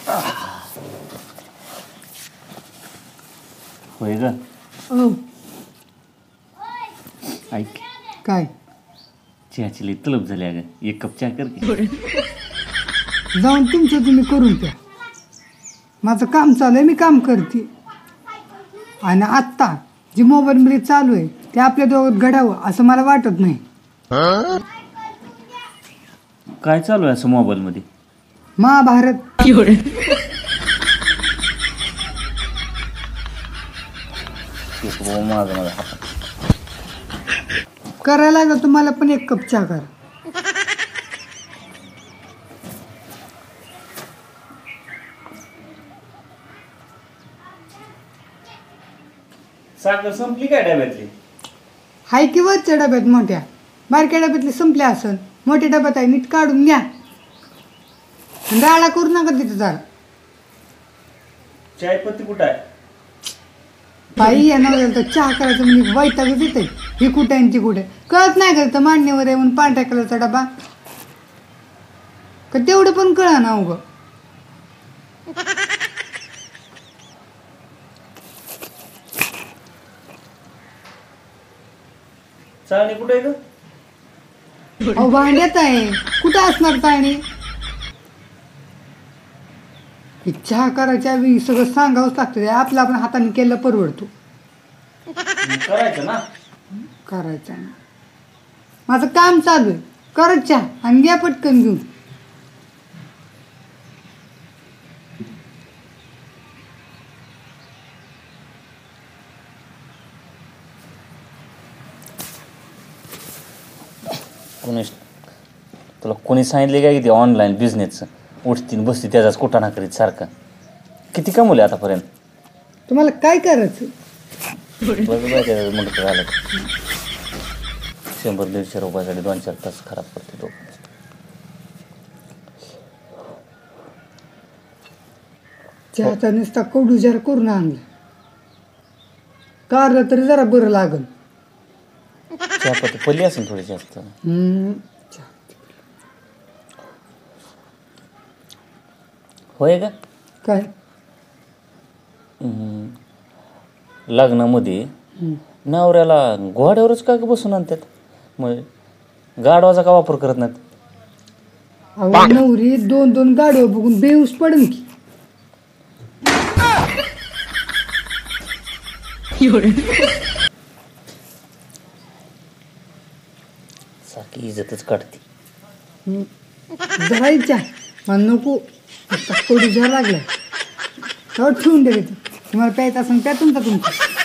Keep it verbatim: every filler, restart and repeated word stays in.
होय ग. ओ ऐक काय चहाची लई तलब झाली अगं, एक कप चहा कर की. जाऊन तुमचं तुम्ही करून प्या. माझं काम चालू आहे, मी काम करते. आणि आत्ता जी मोबाईलमध्ये चालू आहे ते आपल्या दोघात घडावं असं मला वाटत नाही. काय चालू आहे असं मोबाईल मध्ये? महाभारत. माझं माझा हात करायला लागलं तुम्हाला पण एक कप चहा करा. साखर संपली काय डब्यातली? हाय की वरच्या डब्यात मोठ्या, बारक्या डब्यातली संपल्या असन. मोठ्या डब्यात आहे, नीट काढून घ्या. राडा करू नका तिथं जरा. चायपत्ती कुठं आहे? बाई या नवऱ्याला तर चहा करायचं म्हणजे वैतागच येते. ही कुठे आहे ती कुठे कळत नाही का? तर मांडणीवर आहे म्हणून पांढऱ्या कलरचा डबा का तेवढं पण कळा ना उगं. चाळणी कुठे आहे ग? अहो भांड्यात आहे, कुठं असणार चाळणी? ही चहा करायच्या वेळी सगळं सांगावंच लागतं. आपलं आपण हाताने केलं परवडतो. करायचं ना. करायचं ना, माझं काम चालू आहे. करत चहा आणि घ्या पटकन घेऊन. कोणी तुला कोणी सांगितले काय की ते ऑनलाईन बिझनेसचं? उठती बसती त्याचाच कुठं ना करीत सारखं. किती कमवले आतापर्यंत? तुम्हाला काय करायचं? मोठं झालं शंभर दीडशे रुपयासाठी दोन चार तास खराब करते लोक. चहाचा नुसता कडू जरा करून आणला, कारलं तरी जरा बरं लागल. चहापत्ती पडली असेल थोडी जास्त. हम्म. होय का? काय लग्नामध्ये नवऱ्याला घोड्यावरच का बसून आणतात? मग गाडवाचा का वापर करत नाहीत? अहो नवरी दोन दोन गाडव बघून बेऊस पडन की. सारखी इज्जतच काढते. जायच्या मला नको कडू जरा लागलाय ठेवून दे. तुम्हाला प्यायचं असं प्या तुमचा तुमचा.